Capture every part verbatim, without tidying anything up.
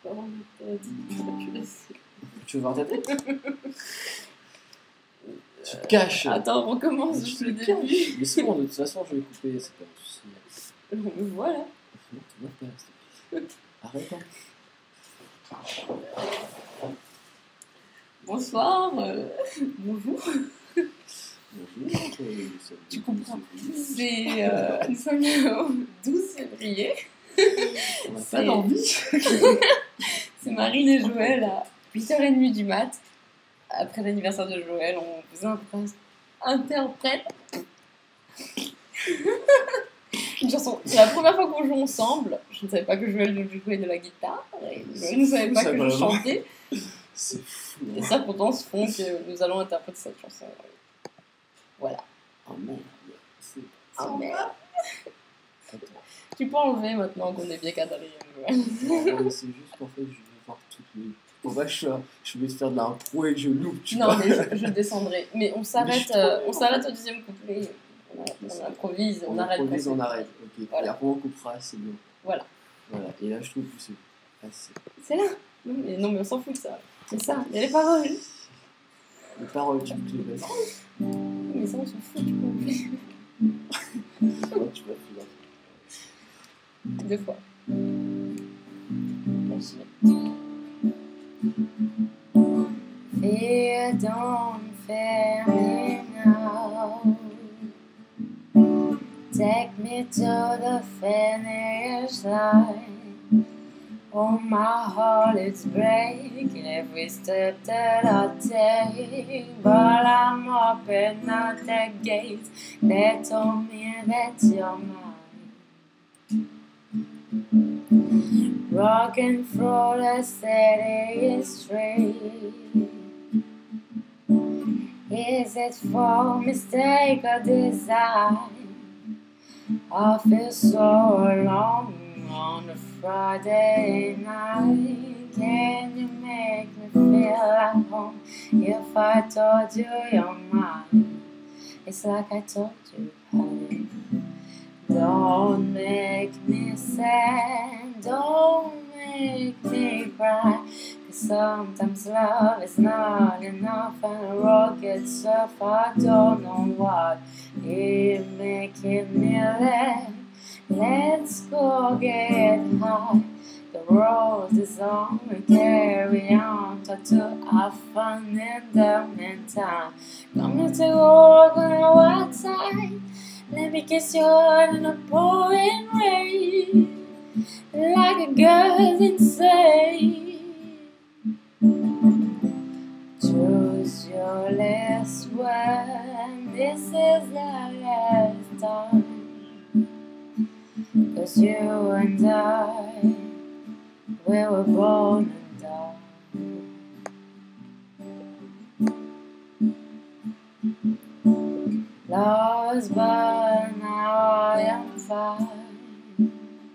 Comment t'as dit? Tu veux voir ta tête? Tu te caches. Attends, on recommence Je depuis le te début. cache. Mais c'est bon, de toute façon, je vais couper, c'est pas un souci. Me voilà. Non, tu vois pas, s'il te plaît. Arrête, hein. Bonsoir. Euh... Bonjour. Bonjour. euh, ça- Tu comprends. C'est euh, nous sommes le douze février. On n'a C'est- pas d'envie. C'est Marine et Joël à huit heures trente du mat. Après l'anniversaire de Joël, on faisait un prince interprète. Une chanson. C'est la première fois qu'on joue ensemble. Je ne savais pas que Joël jouait de la guitare. Et Joël ne savait fou, pas ça, que quand je même. chantais. C'est fou. Les circonstances font que nous allons interpréter cette chanson. Voilà. Oh merde. C'est. Oh merde. Attends. Tu peux enlever maintenant qu'on est bien cadré. Joël. Non, mais c'est juste qu'en fait, je vais voir toutes les. Pour vrai, je, je vais te faire de l'impro et que je loupe, tu Non, vois. mais je, je descendrai. Mais on Mais s'arrête, je suis euh, trop on s'arrête au deuxième couplet. On, a- on improvise, on, On arrête. improvise, quand on c'est- arrête. Ok. Voilà. Et après, on coupera, c'est bien. Voilà. Voilà. Et là, je trouve que c'est assez. C'est là. Non mais, non, mais on s'en fout de ça. C'est ça. Il y a les paroles. Les paroles, tu peux les mettre. Mais ça, on s'en fout, tu peux oublier. Non, tu vas finir. Deux fois. Fear don't fair me now. Take me to the finish line. Oh, my heart is breaking every step that I take. But I'm open at the gates that told me that you're mine. Walking through the city street. Is it for mistake or design? I feel so alone on a Friday night. Can you make me feel at home if I told you you're mine? It's like I told you, honey. Don't make me sad, don't make me cry. Cause sometimes love is not enough and the road gets so far. I don't know what is making me laugh. Let's go get high. The road is on, we carry on. Try to have fun in the meantime. Come to take a walk on the outside. Let me kiss your heart in a pouring rain. Like a girl's insane. Choose your last word. This is the last time. Cause you and I, we were born and died. Lost, but now I am fine.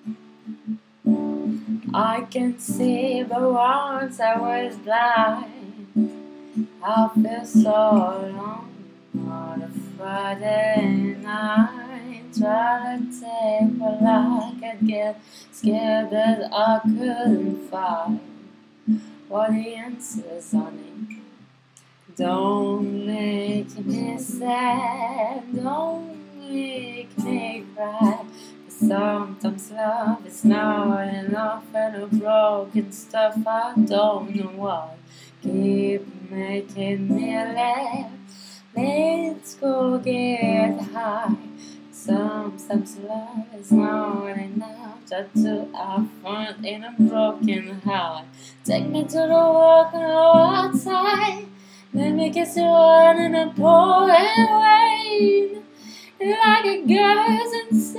I can see, but once I was blind. I feel so alone on a Friday night. Try to take what I could get, scared that I couldn't find what the answers on it. Don't make me sad, don't make me cry. Sometimes love is not enough and the broken stuff I don't know why. Keep making me laugh, let's go get high. Sometimes love is not enough just to have fun in a broken heart. Take me to the walk outside. Let me kiss you on in a pouring rain. Like a girl's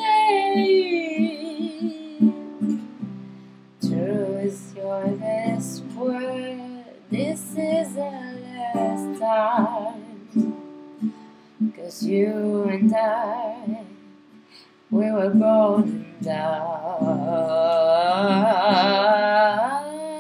insane. Choose your last word. This is the last time. Cause you and I, we were born and died.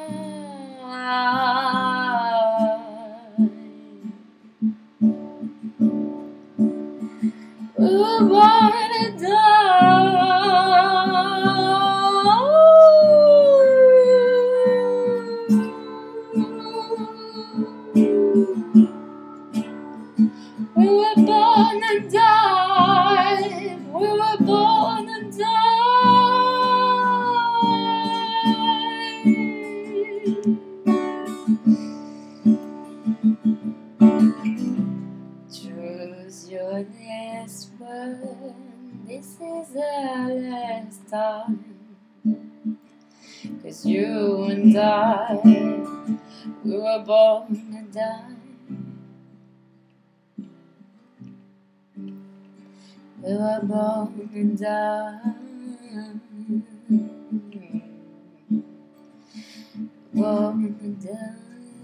We were born and died. 'cause you and I, we were born to die. We were born to die. Born to die.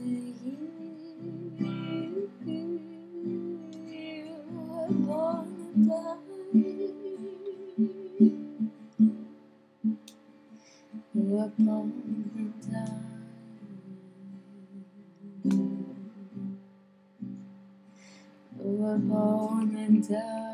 We were born to die. We were born to die. We were born to die.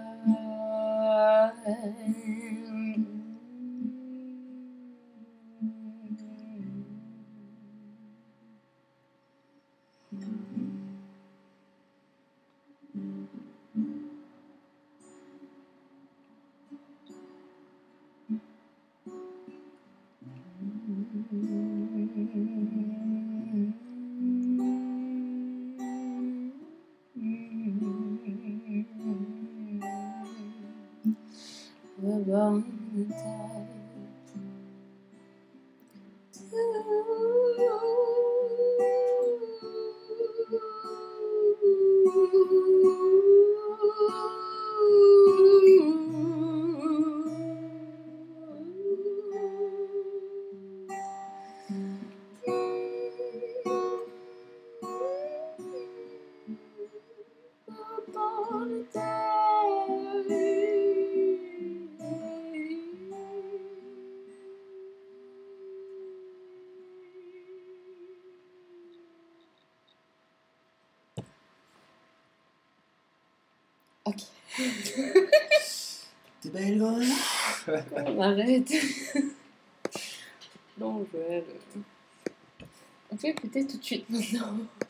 We're born to die. Ok. T'es belle, Joël. On arrête. Non, Joël. On peut écouter tout de suite maintenant.